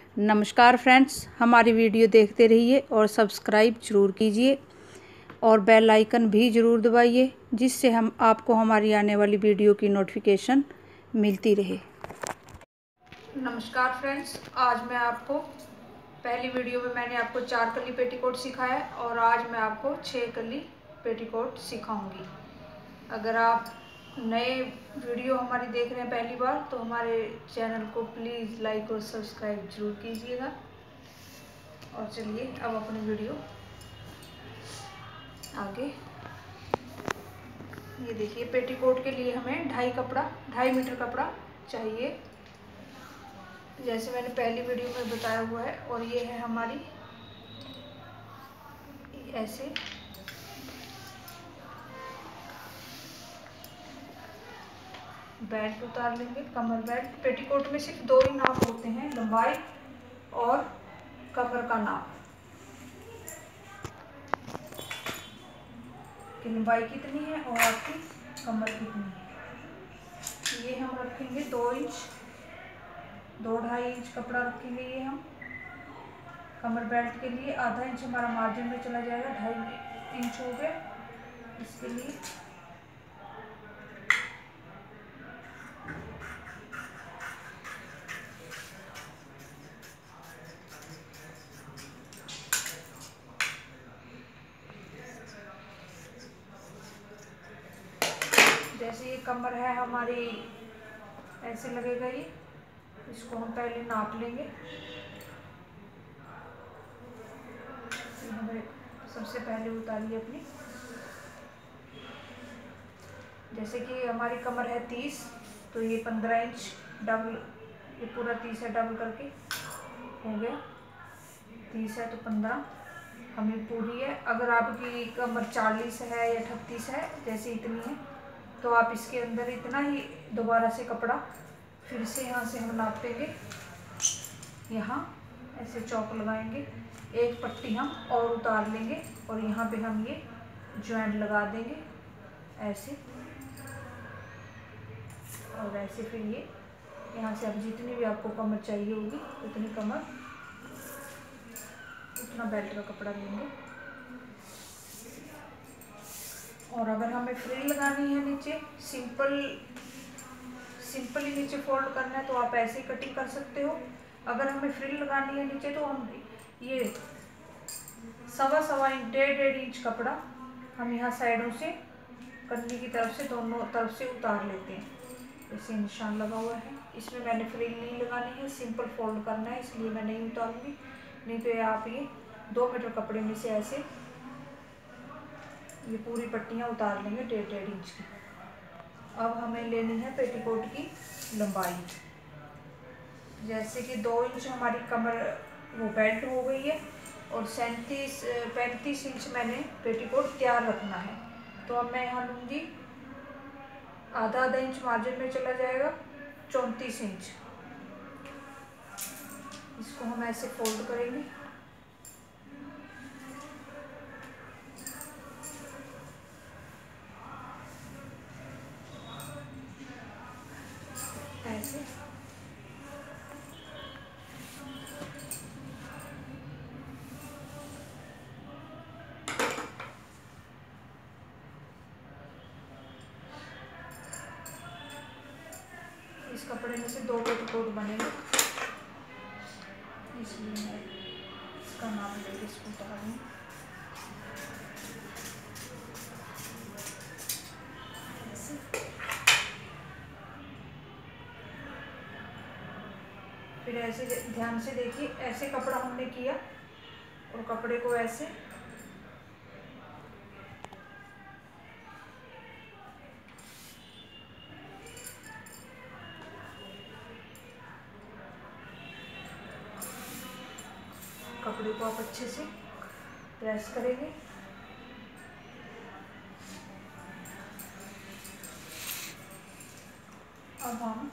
नमस्कार फ्रेंड्स, हमारी वीडियो देखते रहिए और सब्सक्राइब ज़रूर कीजिए और बेल आइकन भी ज़रूर दबाइए, जिससे हम आपको हमारी आने वाली वीडियो की नोटिफिकेशन मिलती रहे। नमस्कार फ्रेंड्स, आज मैं आपको पहली वीडियो में मैंने आपको 4 कली पेटीकोट सिखाया और आज मैं आपको 6 कली पेटीकोट सिखाऊंगी। अगर आप नए वीडियो हमारी देख रहे हैं पहली बार तो हमारे चैनल को प्लीज़ लाइक और सब्सक्राइब जरूर कीजिएगा। और चलिए अब अपनी वीडियो आगे। ये देखिए, पेटीकोट के लिए हमें 2.5 मीटर कपड़ा चाहिए, जैसे मैंने पहली वीडियो में बताया हुआ है। और ये है हमारी ऐसे बेल्ट उतार लेंगे, कमर बेल्ट। पेटीकोट में सिर्फ 2 ही नाप होते हैं, लंबाई और कमर का नाप कि लंबाई कितनी है और आपकी कमर कितनी है। ये हम रखेंगे 2 इंच, 2-2.5 इंच कपड़ा रखेंगे। ये हम कमर बेल्ट के लिए आधा इंच हमारा मार्जिन में चला जाएगा, 2.5 इंच हो गया। इसके लिए जैसे ये कमर है हमारी ऐसे लगेगा, ये इसको हम पहले नाप लेंगे। हमें सबसे पहले उतारिए अपनी, जैसे कि हमारी कमर है 30 तो ये 15 इंच डबल, ये पूरा 30 है, डबल करके हो गया। 30 है तो 15 हमें पूरी है। अगर आपकी कमर 40 है या 38 है, जैसे इतनी है, तो आप इसके अंदर इतना ही दोबारा से कपड़ा फिर से यहाँ से हम नापेंगे। यहाँ ऐसे चौक लगाएंगे, एक पट्टी हम और उतार लेंगे और यहाँ पे हम ये ज्वाइंट लगा देंगे ऐसे और ऐसे। फिर ये यहाँ से अब जितनी भी आपको कमर चाहिए होगी उतनी कमर, उतना बेल्ट का कपड़ा लेंगे। और अगर हमें फ्रिल लगानी है नीचे, सिंपल ही नीचे फोल्ड करना है तो आप ऐसे ही कटिंग कर सकते हो। अगर हमें फ्रिल लगानी है नीचे तो हम ये 1.25 इंच कपड़ा हम यहाँ साइडों से कन्नी की तरफ से दोनों तरफ से उतार लेते हैं। ऐसे निशान लगा हुआ है, इसमें मैंने फ्रिल नहीं लगानी है, सिंपल फोल्ड करना है, इसलिए मैं नहीं उतारूंगी। नहीं तो आप ये 2 मीटर कपड़े में से ऐसे ये पूरी पट्टियाँ उतार लेंगे 1.5 इंच की। अब हमें लेनी है पेटीकोट की लंबाई, जैसे कि 2 इंच हमारी कमर वो बेल्ट हो गई है और 35 इंच मैंने पेटीकोट तैयार रखना है। तो अब मैं यहाँ लूँगी आधा इंच मार्जिन में चला जाएगा 34 इंच। इसको हम ऐसे फोल्ड करेंगे ऐसे। इस कपड़े में से 2 पेटीकोट बनेंगे, इसलिए मैं इसका नाप लेके इसको उतारूंगी। फिर ऐसे ध्यान से देखिए, ऐसे कपड़ा हमने किया और कपड़े को ऐसे कपड़े को आप अच्छे से प्रेस करेंगे। अब हम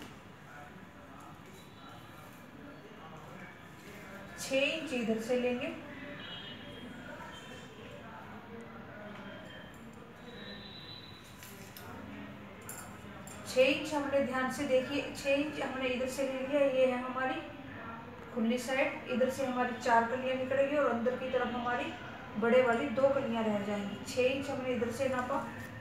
6 इंच इधर से लेंगे, 6 इंच हमने ध्यान से देखिए, 6 इंच हमने इधर से ले लिया। ये है हमारी खुली साइड इधर से हमारी 4 कलियाँ निकलेगी और अंदर की तरफ हमारी बड़े वाली 2 कलियाँ रह जाएंगी। 6 इंच हमने इधर से नापा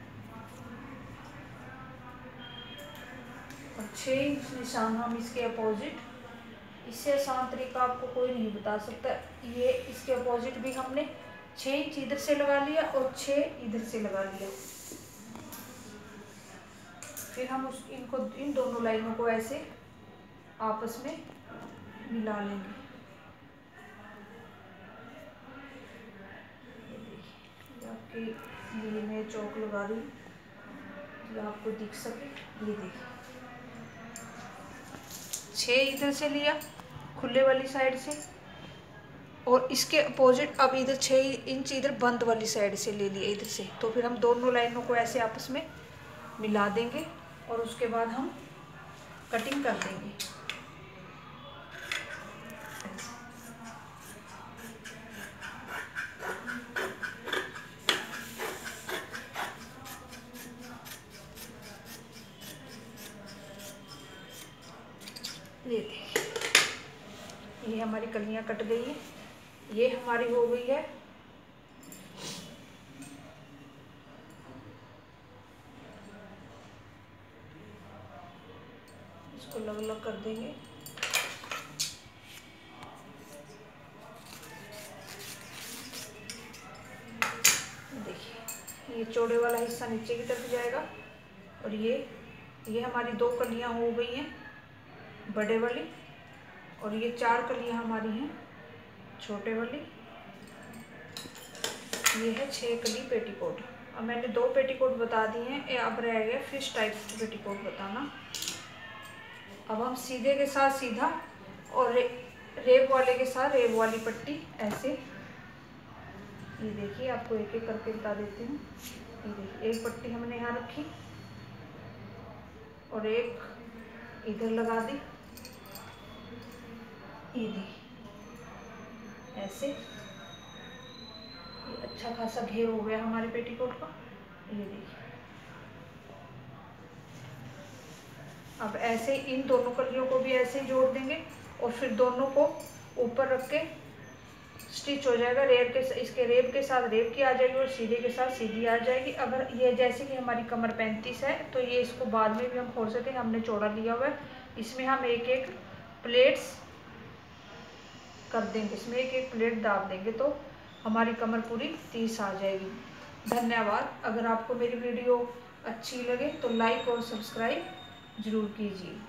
और 6 इंच निशान हम इसके अपोजिट, इससे आसान तरीका आपको कोई नहीं बता सकता। ये इसके अपोजिट भी हमने 6 इंच इधर से लगा लिया और 6 इधर से लगा लिया। फिर हम इनको इन दोनों लाइनों को ऐसे आपस में मिला लेंगे। ये देखिए, आपके लिए मैं चौक लगा रही हूँ, ये आपको दिख सके। ये देखिए 6 इधर से लिया खुले वाली साइड से और इसके अपोजिट अब इधर 6 इंच इधर बंद वाली साइड से ले लिया इधर से। तो फिर हम दोनों लाइनों को ऐसे आपस में मिला देंगे और उसके बाद हम कटिंग कर देंगे। ये देखिए, ये हमारी कलियां कट गई है, ये हमारी हो गई है इसको अलग अलग कर देंगे। देखिए, ये चौड़े वाला हिस्सा नीचे की तरफ जाएगा और ये हमारी 2 कलियां हो गई हैं बड़े वाली और ये 4 कलियां हमारी हैं छोटे वाली। ये है 6 कली पेटीकोट। अब मैंने 2 पेटीकोट बता दी हैं, अब रह गया फिश टाइप पेटीकोट बताना। अब हम सीधे के साथ सीधा और रेब वाले के साथ रेब वाली पट्टी ऐसे। ये देखिए, आपको एक एक करके बता देती हूँ। ये देखिए, एक पट्टी हमने यहाँ रखी और एक इधर लगा दी। ये देखिए ऐसे, ये अच्छा खासा घेर हो गया हमारे पेटीकोट का। ये देखिए, अब ऐसे इन दोनों कलियों को भी ऐसे ही जोड़ देंगे और फिर दोनों को ऊपर रख के स्टिच हो जाएगा। रेब के इसके रेब के साथ रेब की आ जाएगी और सीधे के साथ सीधी आ जाएगी। अगर ये जैसे कि हमारी कमर 35 है तो ये इसको बाद में भी हम खोल सकते हैं, हमने चौड़ा लिया हुआ है। इसमें हम एक एक प्लेट्स कर देंगे, इसमें एक एक प्लेट दाब देंगे तो हमारी कमर पूरी 30 आ जाएगी। धन्यवाद। अगर आपको मेरी वीडियो अच्छी लगे तो लाइक और सब्सक्राइब ज़रूर कीजिए।